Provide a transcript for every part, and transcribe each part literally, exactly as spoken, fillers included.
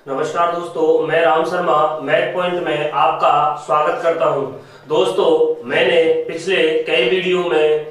नमस्कार दोस्तों, मैं राम शर्मा मैथ पॉइंट में आपका स्वागत करता हूं। दोस्तों, मैंने पिछले कई वीडियो में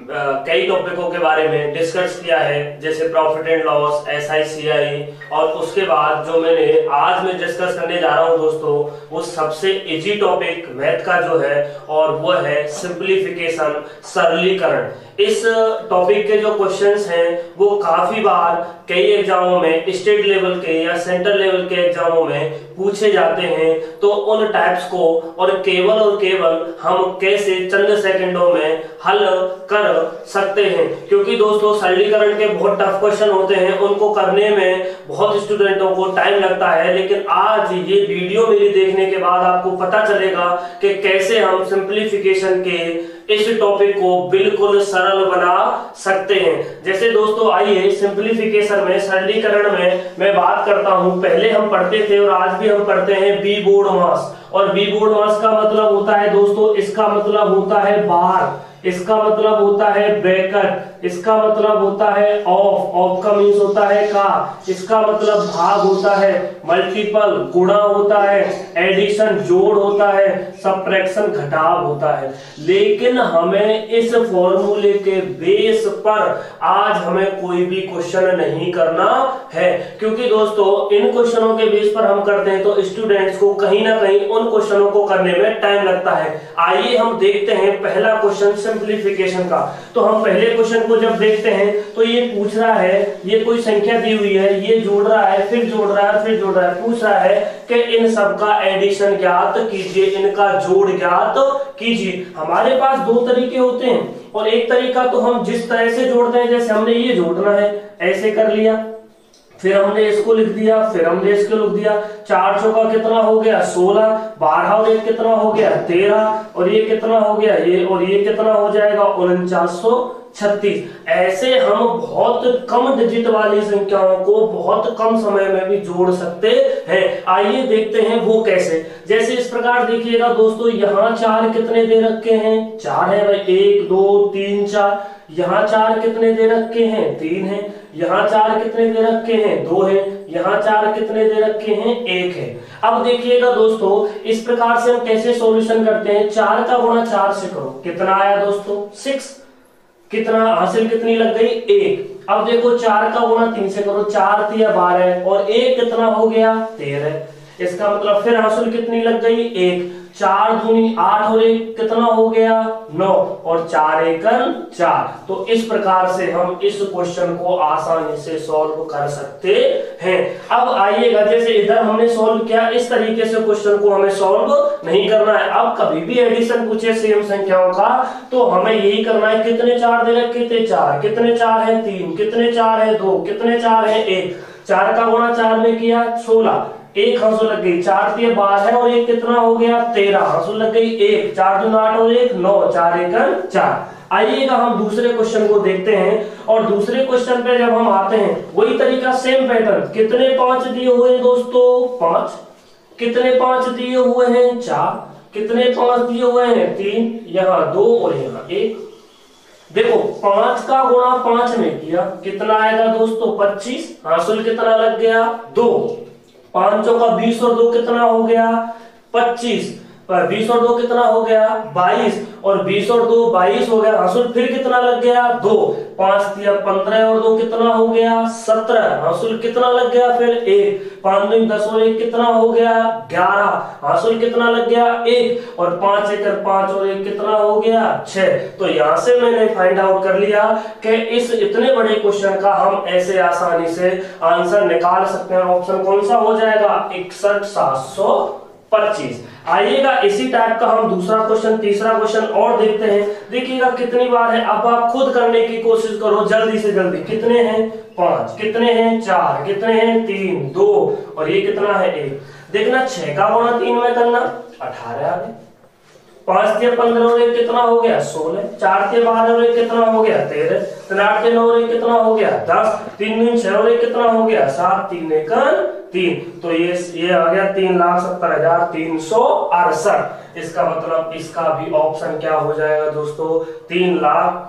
कई टॉपिकों के बारे में डिस्कस किया है, जैसे profit and loss, S I C I, और उसके बाद जो मैंने आज में डिस्कस करने जा रहा हूं दोस्तों, वो सबसे इजी टॉपिक मैथ का जो है और वो है सिंप्लीफिकेशन, सरलीकरण। इस टॉपिक के जो क्वेश्चंस हैं वो काफी बार कई एग्जामों में, स्टेट लेवल के या सेंट्रल लेवल के एग्जामों में पूछे जाते हैं। तो उन टाइप्स को और केवल और केवल हम कैसे चंद सेकंडों में हल कर सकते हैं, क्योंकि दोस्तों सरलीकरण के बहुत टफ क्वेश्चन होते हैं, उनको करने में बहुत स्टूडेंटों को टाइम लगता है। लेकिन आज ये वीडियो मेरी देखने के बाद आपको पता चलेगा कि कैसे हम सिंप्लीफिकेशन के इस टॉपिक को बिल्कुल सरल बना सकते हैं। जैसे दोस्तों, आइए सिंप्लीफिकेशन में, सरलीकरण में मैं बात करता हूं। पहले हम पढ़ते थे और आज भी हम पढ़ते हैं बी बोर्ड मास, और बी बोर्ड मास का मतलब होता है दोस्तों, इसका मतलब होता है बार, इसका मतलब होता है ब्रैकेट, इसका मतलब होता है ऑफ, ऑफ का मीन्स होता है का, इसका मतलब भाग होता है, मल्टीपल गुणा होता है, एडिशन जोड़ होता है, सब्ट्रैक्शन घटाव होता है। लेकिन हमें इस फॉर्मूले के बेस पर आज हमें कोई भी क्वेश्चन नहीं करना है, क्योंकि दोस्तों इन क्वेश्चनों के बेस पर हम करते हैं तो स्टूडेंट्स को कहीं ना कहीं उन क्वेश्चनों को करने में टाइम लगता है। आइए हम देखते हैं पहला क्वेश्चन सिंप्लीफिकेशन का। तो हम पहले क्वेश्चन को जब देखते हैं तो ये पूछ रहा है, ये कोई संख्या दी हुई है, ये जोड़ रहा है, फिर जोड़ रहा है, फिर जोड़ रहा है, पूछ रहा है कि इन सब का एडिशन ज्ञात कीजिए, इनका जोड़ ज्ञात कीजिए। हमारे पास दो तरीके होते हैं, और एक तरीका तो हम जिस तरह से जोड़ते हैं, जैसे हमने ये जोड़ना है ऐसे कर लिया, फिर हमने इसको लिख दिया, फिर हमने इसको लिख दिया। चार चौका कितना हो गया सोलह, बारह और एक कितना हो गया तेरह, और ये कितना हो गया ये, और ये कितना हो जाएगा उनचास सौ छत्तीस। ऐसे हम बहुत कम डिजिट वाली संख्याओं को बहुत कम समय में भी जोड़ सकते हैं। आइए देखते हैं वो कैसे। जैसे इस प्रकार देखिएगा दोस्तों, यहाँ चार कितने दे रखे हैं, चार है भाई, एक दो तीन चार। यहाँ चार कितने दे रखे हैं, तीन है। यहाँ चार कितने दे रखे हैं, दो है। यहाँ चार कितने दे रखे हैं, एक है। अब देखिएगा दोस्तों, इस प्रकार से हम कैसे सॉल्यूशन करते हैं। चार का गुणा चार से करो, कितना आया दोस्तों सिक्स, कितना हासिल कितनी लग गई एक। अब देखो चार का गुणा तीन से करो, चार तिया बारह, और एक कितना हो गया तेरह। इसका मतलब फिर हासिल कितनी लग गई एक। चार दूनी आठ और एक कितना हो गया नौ, और चार एकन चार। तो इस प्रकार से हम इस क्वेश्चन को आसानी से सॉल्व कर सकते हैं। अब आइएगा, जैसे इधर हमने सॉल्व किया, इस तरीके से क्वेश्चन को हमें सॉल्व नहीं करना है। अब कभी भी एडिशन पूछे सेम संख्याओं का तो हमें यही करना है, कितने चार दे रखे थे चार, कितने चार है तीन, कितने चार है दो, कितने चार है एक। चार का गुणा चार में किया सोलह, एक हासुल लग गई, चार तिया बारह और एक कितना हो गया तेरह, हासुल लग गई एक। चार दूना आठ और एक नौ, चार एकन चार। आइएगा हम दूसरे क्वेश्चन को देखते हैं, और दूसरे क्वेश्चन पे जब हम आते हैं वही तरीका, सेम पैटर्न। कितने पांच दिए हुए हैं दोस्तों, पांच। कितने पांच दिए हुए हैं, चार। कितने पांच दिए हुए हैं, तीन। यहाँ दो और यहाँ एक। देखो पांच का गुणा पांच में किया, कितना आएगा दोस्तों पच्चीस, हासिल कितना लग गया दो। पांचों का बीस और दो कितना हो गया पच्चीस, पर बीस और दो कितना हो गया बाईस, और बीस और दो बाईस हो गया, हासिल फिर कितना लग गया दो। पांच दिया पंद्रह और दो कितना हो गया सत्रह, हासिल कितना लग गया फिर एक। पांच दिन दस और एक कितना हो गया ग्यारह, हासिल कितना लग गया एक। और पांच एकड़ पांच और एक कितना हो गया छह। तो यहां से मैंने फाइंड आउट कर लिया कि इस इतने बड़े क्वेश्चन का हम ऐसे आसानी से आंसर निकाल सकते हैं। ऑप्शन कौन सा हो जाएगा, इकसठ सात सौ पच्चीस। आइएगा इसी टाइप का हम दूसरा क्वेश्चन, तीसरा क्वेश्चन और देखते हैं। देखिएगा कितनी बार है, अब आप खुद करने की कोशिश करो जल्दी से जल्दी। कितने हैं पांच, कितने हैं चार, कितने हैं तीन, दो, और ये कितना है एक। देखना छह का गुणा तीन में करना, अठारह आ गए। पांच तिया पंद्रह और एक कितना हो गया सोलह। चार तिया बारह और एक कितना हो गया तेरह। तीन आठ तिया नौ और एक कितना हो गया दस। तीन दिन छह और एक कितना हो गया सात। तीन एकन तीन। तो ये ये आ गया तीन लाख सत्तर हजार तीन सौ अड़सठ। इसका मतलब इसका भी ऑप्शन क्या हो जाएगा दोस्तों, तीन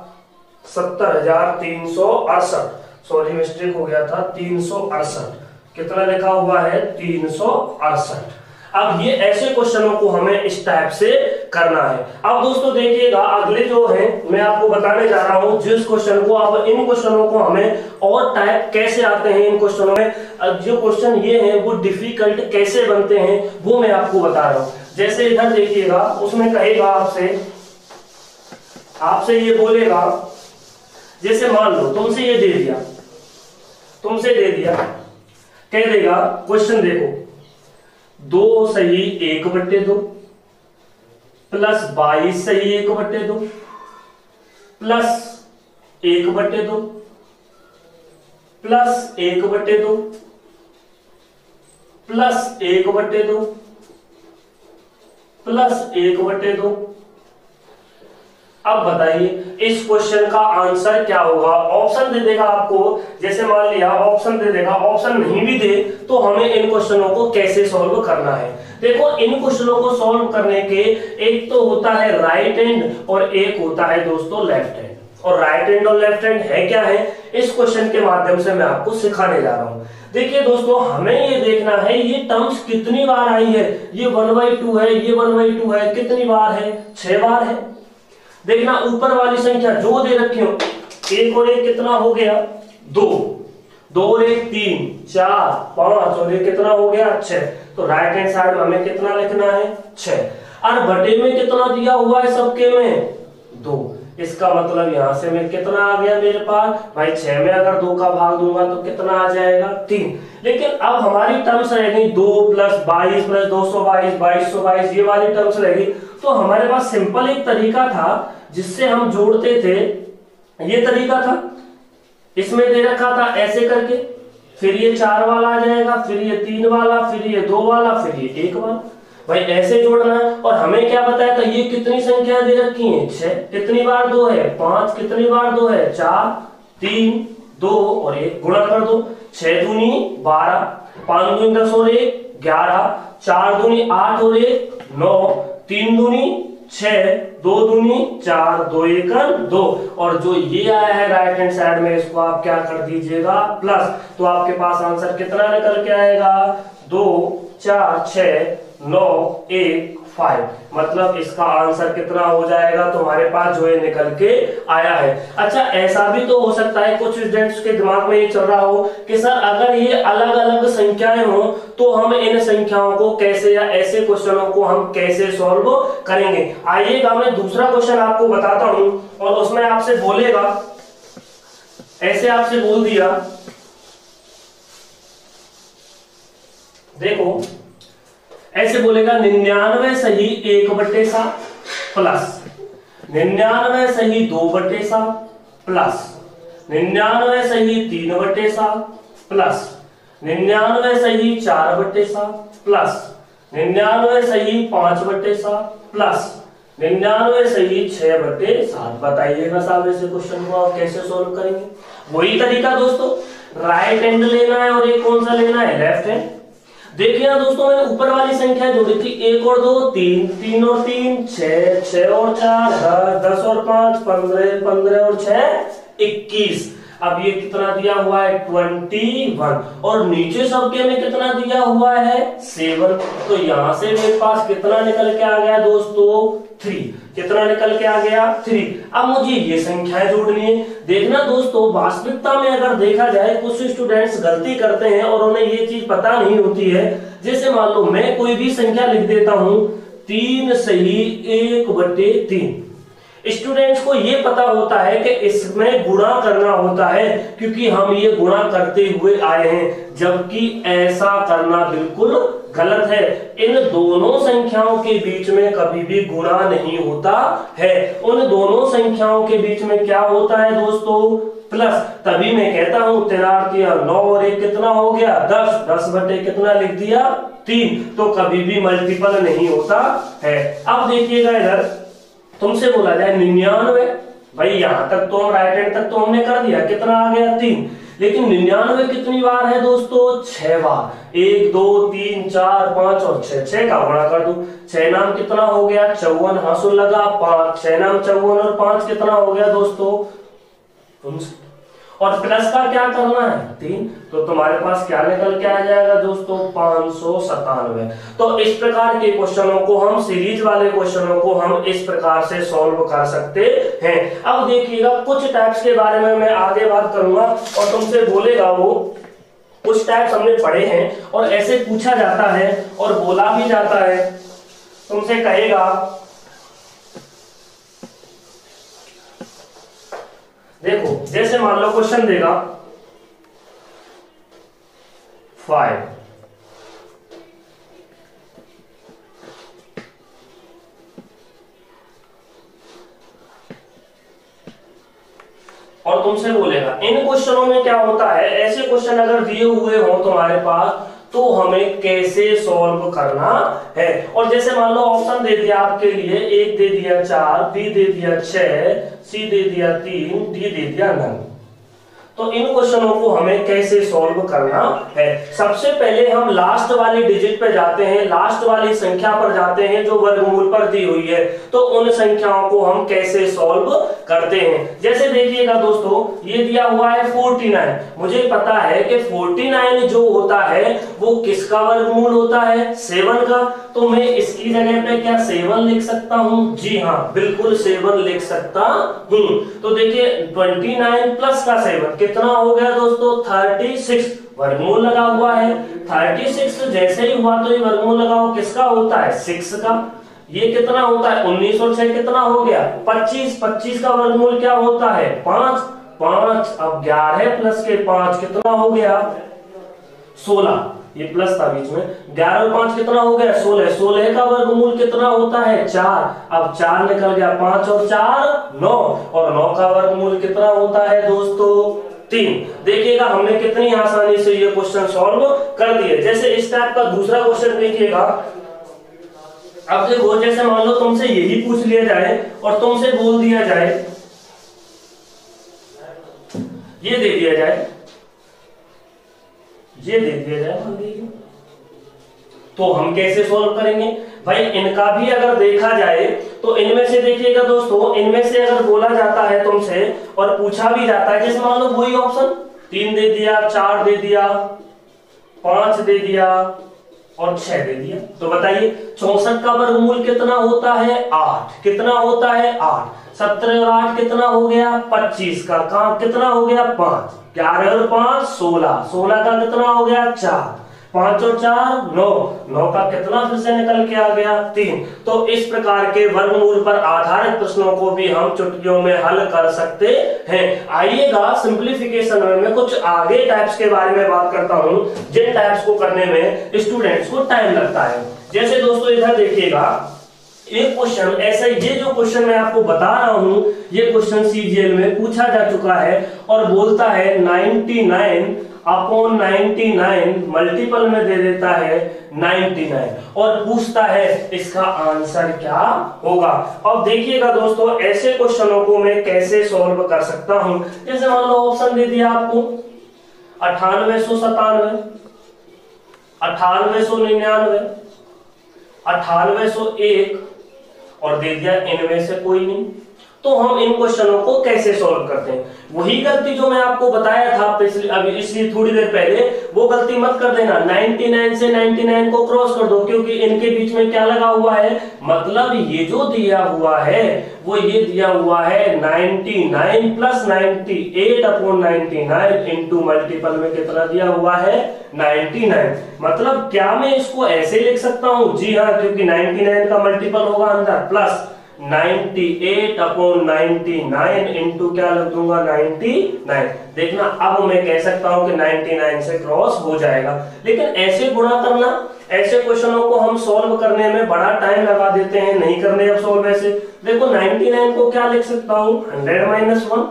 लाख सत्तर हजार तीन सौ अड़सठ। सॉरी मिस्टेक हो गया था, तीन सौ अड़सठ। कितना लिखा हुआ है तीन सौ अड़सठ। अब ये ऐसे क्वेश्चनों को हमें इस टाइप से करना है। अब दोस्तों देखिएगा अगले जो है मैं आपको बताने जा रहा हूं जिस क्वेश्चन को, अब इन क्वेश्चनों को हमें और टाइप कैसे आते हैं, इन क्वेश्चनों में जो क्वेश्चन ये हैं वो डिफिकल्ट कैसे बनते हैं वो मैं आपको बता रहा हूं। जैसे इधर देखिएगा उसमें कहेगा आपसे आपसे ये बोलेगा, जैसे मान लो तुमसे ये दे दिया तुमसे दे दिया कह देगा क्वेश्चन देखो, दो सही एक बट्टे दो प्लस बाईस सही एक बट्टे दो प्लस एक बट्टे दो प्लस एक बट्टे दो प्लस एक बट्टे दो प्लस एक बट्टे दो। अब बताइए इस क्वेश्चन का आंसर क्या होगा? ऑप्शन दे देगा आपको, जैसे मान लिया ऑप्शन दे देगा, ऑप्शन नहीं भी दे तो हमें इन क्वेश्चनों को कैसे सॉल्व करना है। देखो इन क्वेश्चनों को सॉल्व करने के एक तो होता है राइट हैंड और एक होता है दोस्तों लेफ्ट हैंड। और राइट हैंड और लेफ्ट हैंड है क्या है इस क्वेश्चन के माध्यम से मैं आपको सिखाने जा रहा हूं। देखिए दोस्तों हमें ये देखना है ये टर्म्स कितनी बार आई है, ये वन बाई टू है, ये वन बाई टू है, कितनी बार है? छह बार है। देखना ऊपर वाली संख्या जो दे रखी हो, एक और एक कितना हो गया? दो, दो और एक तीन, चार, पांच और एक कितना हो गया? छह। तो राइट हैंड साइड में हमें कितना लिखना है? छह। और बटे में कितना दिया हुआ है सबके में? दो। इसका मतलब यहां से में कितना आ गया मेरे पास भाई? छह में अगर दो का भाग दूंगा तो कितना आ जाएगा? तीन। लेकिन अब हमारी टर्म्स रहेगी दो प्लस बाईस प्लस दो सौ बाईस, बाईस सौ बाईस, ये वाली टर्म्स रहेगी। तो हमारे पास सिंपल एक तरीका था जिससे हम जोड़ते थे, ये तरीका था, इसमें दे रखा था ऐसे करके, फिर ये चार वाला आ जाएगा, फिर ये तीन वाला, फिर ये दो वाला, फिर ये एक वाला, भाई ऐसे जोड़ना है। और हमें क्या बताया था ये कितनी संख्या दे रखी है? छह। कितनी बार दो है? पांच। कितनी बार दो है? चार। तीन, दो और एक, गुणा कर दो, छह दूनी बारह, पांच दूनी दस और एक ग्यारह, चार दूनी आठ और एक नौ, तीन दूनी छह, दो दूनी चार, दो एकम दो। और जो ये आया है राइट हैंड साइड में इसको आप क्या कर दीजिएगा? प्लस। तो आपके पास आंसर कितना निकल के आएगा? दो, चार, छह, नौ, एक, फाइव। मतलब इसका आंसर कितना हो जाएगा? तुम्हारे पास जो है निकल के आया है। अच्छा ऐसा भी तो हो सकता है कुछ स्टूडेंट्स के दिमाग में ये चल रहा हो कि सर अगर ये अलग अलग संख्याएं हो तो हम इन संख्याओं को कैसे या ऐसे क्वेश्चनों को हम कैसे सॉल्व करेंगे। आइएगा मैं दूसरा क्वेश्चन आपको बताता हूं और उसमें आपसे बोलेगा, ऐसे आपसे बोल दिया, देखो ऐसे बोलेगा निन्यानवे सही एक बट्टे सात प्लस निन्यानवे सही दो बट्टे सात प्लस निन्यानवे सही तीन बट्टे सात प्लस निन्यानवे सही चार बट्टे सात प्लस निन्यानवे सही पांच बट्टे सात प्लस निन्यानवे सही छह बट्टे सात। बताइएगा साहब ऐसे क्वेश्चन को आप कैसे सोल्व करेंगे? वही तरीका दोस्तों, राइट हैंड लेना है और एक कौन सा लेना है? Left hand. देखिए ना दोस्तों मैंने ऊपर वाली संख्या जोड़ी थी, एक और दो तीन, तीन और तीन छह, छह और चार दस, दस और पांच पंद्रह, पंद्रह और छह इक्कीस। अब ये कितना दिया हुआ है? इक्कीस। और नीचे सबके में कितना दिया हुआ है? सात। तो यहां से मेरे पास कितना निकल के आ गया दोस्तों? तीन। कितना निकल के आ गया? तीन। अब मुझे ये संख्याएं जोड़नी है। देखना दोस्तों वास्तविकता में अगर देखा जाए कुछ स्टूडेंट्स गलती करते हैं और उन्हें ये चीज पता नहीं होती है। जैसे मान लो मैं कोई भी संख्या लिख देता हूं तीन सही एक बटे तीन, स्टूडेंट्स को ये पता होता है कि इसमें गुणा करना होता है क्योंकि हम ये गुणा करते हुए आए हैं, जबकि ऐसा करना बिल्कुल गलत है। इन दोनों संख्याओं के बीच में कभी भी गुणा नहीं होता है। उन दोनों संख्याओं के बीच में क्या होता है दोस्तों? प्लस। तभी मैं कहता हूं तेरातिया नौ और एक कितना हो गया? दस। दस बटे कितना लिख दिया? तीन। तो कभी भी मल्टीपल नहीं होता है। अब देखिएगा इधर तुमसे बोला जाए निन्यानवे, भाई यहां तक तो हम राइट हैंड तक तो हमने कर दिया, कितना आ गया? तीन। लेकिन निन्यानवे कितनी बार है दोस्तों? छह बार। एक, दो, तीन, चार, पांच और छह, छह का गुणा कर दो, छह नाम कितना हो गया? चौवन। हासुल लगा पांच, छह नाम चौवन और पांच कितना हो गया दोस्तों? और प्लस का क्या करना है तीन, तो तुम्हारे पास क्या निकल के आ जाएगा दोस्तों पांच सौ सतानवे। तो इस प्रकार के क्वेश्चनों को हम सीरीज वाले क्वेश्चनों को हम इस प्रकार से सॉल्व कर सकते हैं। अब देखिएगा कुछ टाइप्स के बारे में मैं आगे बात करूंगा और तुमसे बोलेगा वो कुछ टाइप्स हमने पढ़े हैं और ऐसे पूछा जाता है और बोला भी जाता है, तुमसे कहेगा देखो जैसे मान लो क्वेश्चन देगा फाइव और तुमसे बोलेगा इन क्वेश्चनों में क्या होता है, ऐसे क्वेश्चन अगर दिए हुए हो तुम्हारे पास तो हमें कैसे सॉल्व करना है। और जैसे मान लो ऑप्शन दे दिया आपके लिए, एक दे दिया चार, बी दे दिया छह, सी दे दिया तीन, डी दे दिया नौ, तो इन क्वेश्चनों को हमें कैसे सॉल्व करना है। सबसे पहले हम लास्ट वाली डिजिट पे जाते हैं, लास्ट वाली संख्या पर जाते हैं जो वर्गमूल पर दी हुई है, तो उन संख्याओं को हम कैसे सॉल्व करते हैं। जैसे देखिएगा दोस्तों ये दिया हुआ है उनचास, मुझे पता है कि उनचास जो होता है वो किसका वर्गमूल होता है सेवन का, तो मैं इसकी जगह पे क्या सेवन लिख सकता हूँ, जी हाँ बिल्कुल सेवन लिख सकता हूँ। तो देखिए उनतीस प्लस का सेवन कितना हो गया दोस्तों छत्तीस, वर्गमूल लगा हुआ है छत्तीस, जैसे ही हुआ तो ये वर्गमूल लगाओ किसका होता है सिक्स का, ये कितना होता है उन्नीस और छह कितना हो गया पच्चीस, पच्चीस का वर्गमूल क्या होता है पांच, पांच अब ग्यारह प्लस के पांच कितना हो गया सोलह, ये प्लस था बीच में, ग्यारह और पांच कितना हो गया सोलह, सोलह का वर्गमूल कितना होता है चार, अब चार निकल गया, पांच और चार नौ, और नौ का वर्गमूल कितना होता है दोस्तों तीन। देखिएगा हमने कितनी आसानी से ये क्वेश्चन सॉल्व कर दिए। जैसे इस टाइप का दूसरा क्वेश्चन देखिएगा, अब देखो जैसे मान लो तुमसे यही पूछ लिया जाए और तुमसे बोल दिया जाए, ये दे दिया जाए, ये दे दिया जाए मान लीजिए, तो हम कैसे सॉल्व करेंगे भाई। इनका भी अगर देखा जाए तो इनमें से देखिएगा दोस्तों, इनमें से अगर बोला जाता है तुमसे और पूछा भी जाता है, जैसे मान लो वही ऑप्शन तीन दे दिया, चार दे दिया, पांच दे दिया और छह दे दिया, तो बताइए चौसठ का वर्गमूल कितना होता है आठ, कितना होता है आठ, सत्रह और आठ कितना हो गया पच्चीस का, कहां कितना हो गया पांच, ग्यारह और पांच सोलह, सोलह का कितना हो गया चार, पांच और चार नौ, नौ का कितना फिर से निकल के आ गया तीन। तो इस प्रकार के वर्गमूल पर आधारित प्रश्नों को भी हम चुटकियों में हल कर सकते हैं। आइएगा सिंप्लीफिकेशन में मैं कुछ आगे टाइप्स के बारे में बात करता हूं जिन टाइप्स को करने में स्टूडेंट्स को टाइम लगता है। जैसे दोस्तों इधर देखिएगा एक क्वेश्चन ऐसा, ये जो क्वेश्चन मैं आपको बता रहा हूं ये क्वेश्चन सीजीएल में पूछा जा चुका है और बोलता है निन्यानवे अपॉन निन्यानवे मल्टीपल में दे देता है निन्यानवे और पूछता है इसका आंसर क्या होगा। अब देखिएगा दोस्तों ऐसे क्वेश्चनों को मैं कैसे सॉल्व कर सकता हूं। जैसे मान लो ऑप्शन दे दिया आपको अठानवे सौ सतानवे, अठानवे सौ निन्यानवे, अठानवे सौ एक और दे दिया इनमें से कोई नहीं, तो हम इन क्वेश्चनों को कैसे सॉल्व करते हैं। वही गलती जो मैं आपको बताया था पिछले अभी इसलिए थोड़ी देर पहले, वो गलती मत कर देना। निन्यानवे से निन्यानवे को क्रॉस कर दो क्योंकि इनके बीच में क्या लगा हुआ है, मतलब ये जो दिया हुआ है वो ये दिया हुआ है निन्यानवे प्लस अट्ठानवे अपॉन निन्यानवे इंटू मल्टीपल में कितना दिया हुआ है निन्यानवे। मतलब क्या मैं इसको ऐसे लिख सकता हूं, जी हाँ, क्योंकि निन्यानवे का मल्टीपल होगा अंदर प्लस अट्ठानवे अपॉन निन्यानवे इंटू क्या लग दूंगा निन्यानवे। देखना अब मैं कह सकता हूं कि निन्यानवे से क्रॉस हो जाएगा। लेकिन ऐसे गुणा करना, ऐसे क्वेश्चनों को हम सॉल्व करने में बड़ा टाइम लगा देते हैं, नहीं करने अब सॉल्व ऐसे। देखो निन्यानवे को क्या लिख सकता हूं हंड्रेड माइनस वन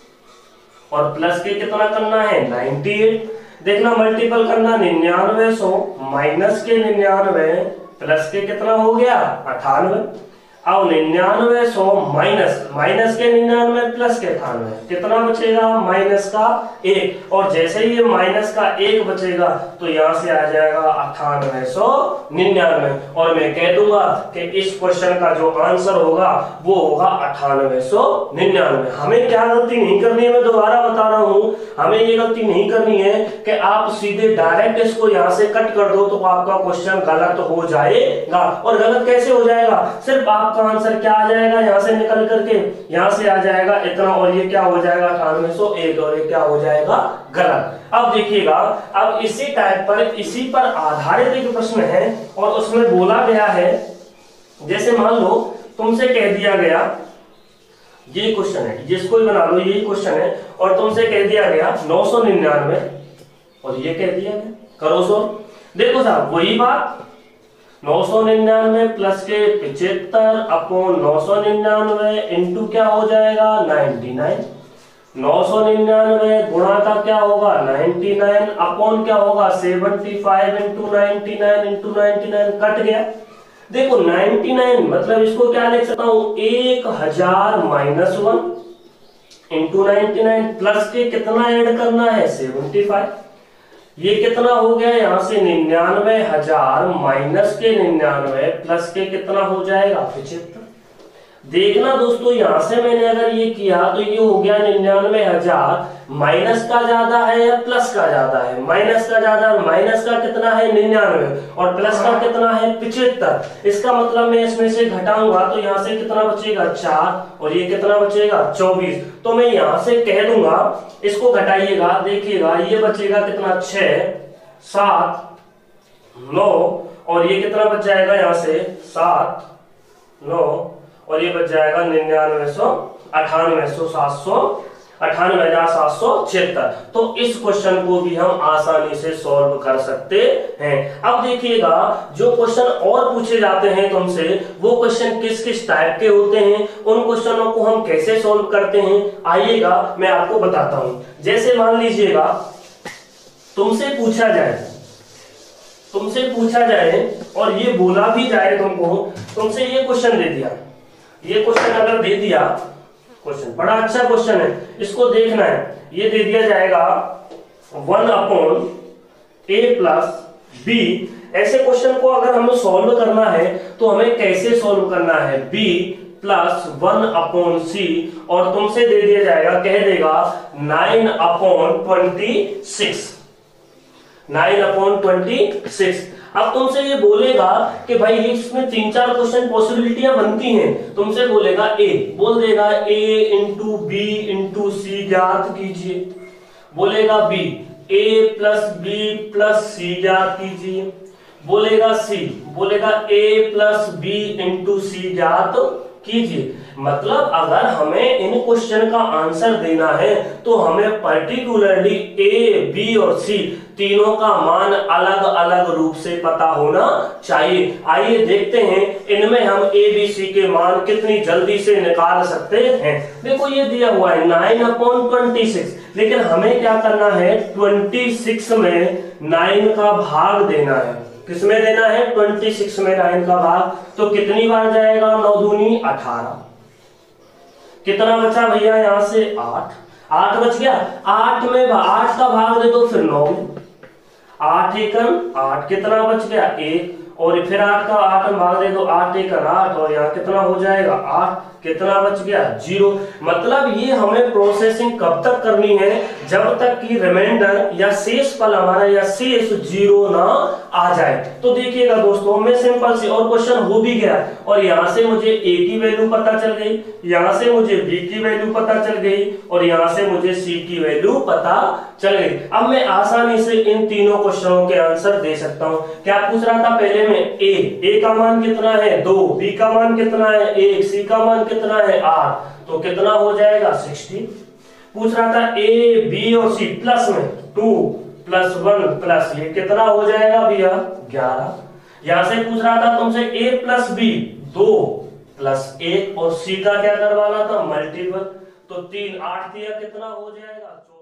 और प्लस के कितना करना है अट्ठानवे। देखना मल्टीपल करना निन्यानवे सौ माइनस के निन्यानवे प्लस के कितना हो गया अठानवे। अब निन्यानवे सौ माइनस माइनस के निन्यानवे प्लस के अठानवे, कितना बचेगा? माइनस का एक। और जैसे ही ये माइनस का एक बचेगा तो यहाँ से आ जाएगा अठानवे सौ निन्यानवे, और मैं कह दूंगा कि इस क्वेश्चन का जो आंसर होगा वो होगा अठानवे सौ निन्यानवे। हमें क्या गलती नहीं करनी है, मैं दोबारा बता रहा हूँ, हमें ये गलती नहीं करनी है कि आप सीधे डायरेक्ट इसको यहाँ से कट कर दो तो आपका क्वेश्चन गलत हो जाएगा। और गलत कैसे हो जाएगा? सिर्फ आपका आंसर क्या आ जाएगा, यहाँ से निकल करके यहाँ से आ जाएगा इतना, और ये क्या हो जाएगा अठानवे सौ एक, और ये क्या हो जाएगा गलत। अब देखिएगा, अब इसी टाइप पर इसी पर आधारित एक प्रश्न है और उसमें बोला गया है, जैसे मान लो तुमसे कह दिया गया, ये क्वेश्चन है, जिसको भी बना लो यही क्वेश्चन है, और तुमसे कह दिया गया नौ सौ निन्यानवे और ये कह दिया गया करो सो। देखो साहब वही बात, नौ सौ निन्यानवे प्लस के पिछहत्तर अपॉन नौ सौ निन्यानवे इंटू क्या हो जाएगा निन्यानवे, नौ सौ निन्यानवे गुणा का क्या होगा निन्यानवे अपॉन क्या होगा पचहत्तर इंटू निन्यानवे इंटू निन्यानवे, कट गया। देखो निन्यानवे मतलब इसको क्या लिख सकता हूं, एक हजार माइनस वन इंटू निन्यानवे प्लस के कितना ऐड करना है पचहत्तर, ये कितना हो गया यहाँ से निन्यानवे हजार माइनस के निन्यानवे प्लस के कितना हो जाएगा पचहत्तर। देखना दोस्तों, यहां से मैंने अगर ये किया तो ये हो गया निन्यानवे हजार माइनस का ज्यादा है या प्लस का ज्यादा है? माइनस का ज्यादा, माइनस का कितना है निन्यानवे और प्लस का कितना है पिछहत्तर। इसका मतलब मैं इसमें से घटाऊंगा तो यहाँ से कितना बचेगा चार, और ये कितना बचेगा चौबीस। तो मैं यहाँ से कह दूंगा, इसको घटाइएगा, देखिएगा ये बचेगा कितना छह सात नौ, और ये कितना बच जाएगा यहाँ से सात नौ, और ये बच जाएगा निन्यानवे सौ अठानवे सौ सात सौ अठानवे हजार सात सौ छिहत्तर। तो इस क्वेश्चन को भी हम आसानी से सॉल्व कर सकते हैं। अब देखिएगा, जो क्वेश्चन और पूछे जाते हैं तुमसे, वो क्वेश्चन किस किस टाइप के होते हैं, उन क्वेश्चनों को हम कैसे सॉल्व करते हैं, आइएगा मैं आपको बताता हूं। जैसे मान लीजिएगा तुमसे पूछा जाए तुमसे पूछा जाए और ये बोला भी जाए तुमको, तुमसे ये क्वेश्चन दे दिया, ये क्वेश्चन अगर दे दिया, क्वेश्चन बड़ा अच्छा क्वेश्चन है, इसको देखना है, ये दे दिया जाएगा one upon A plus B. ऐसे क्वेश्चन को अगर हमें सॉल्व करना है तो हमें कैसे सॉल्व करना है, B plus one upon C, और तुमसे दे दिया जाएगा, कह देगा nine upon twenty six, nine upon twenty six. अब तुमसे ये बोलेगा कि भाई इसमें तीन चार क्वेश्चन पॉसिबिलिटियां बनती हैं, तुमसे बोलेगा ए, बोल देगा A into B into C ज्ञात कीजिए, बोलेगा B A plus B plus C ज्ञात कीजिए, बोलेगा सी, बोलेगा A plus B into C ज्ञात कीजिए। मतलब अगर हमें इन क्वेश्चन का आंसर देना है तो हमें पर्टिकुलरली ए बी और सी तीनों का मान अलग अलग रूप से पता होना चाहिए। आइए देखते हैं इनमें हम ए बी सी के मान कितनी जल्दी से निकाल सकते हैं। देखो ये दिया हुआ है नाइन अपॉन ट्वेंटी सिक्स, लेकिन हमें क्या करना है, ट्वेंटी सिक्स में नाइन का भाग देना है। किसमें देना है, ट्वेंटी सिक्स में नाइन का भाग। तो कितनी बार जाएगा, नौ दूनी अठारह, कितना बचा भैया यहाँ से आठ, आठ बच गया, आठ में आठ का भाग दे दो फिर नौ में, आठ एकन आठ, कितना बच गया एक, और फिर आठ का आठ में भाग दे दो, आठ एकन आठ, और यहाँ कितना हो जाएगा आठ, कितना बच गया जीरो। मतलब ये हमें प्रोसेसिंग कब तक करनी है, जब तक कि रिमाइंडर या शेष पल हमारा या शेष जीरो ना आ जाए। तो देखिएगा दोस्तों, मैं सिंपल सी, और क्वेश्चन हो भी गया, और यहाँ से मुझे ए की वैल्यू पता चल गई, यहाँ से मुझे बी की वैल्यू पता चल गई, और यहाँ से मुझे सी की वैल्यू पता चल गई। अब मैं आसानी से इन तीनों क्वेश्चनों के आंसर दे सकता हूँ। क्या पूछ रहा था पहले में, ए ए का मान कितना है दो, बी का मान कितना है एक, सी का मान कितना है आठ, तो कितना हो जाएगा साठ। पूछ रहा था ए बी और सी प्लस में टू प्लस वन प्लस, ये कितना हो जाएगा भैया ग्यारह। यहां से पूछ रहा था तुमसे ए प्लस बी दो प्लस एक, और सी का क्या करवाना था मल्टीपल, तो तीन आठ दिया, कितना हो जाएगा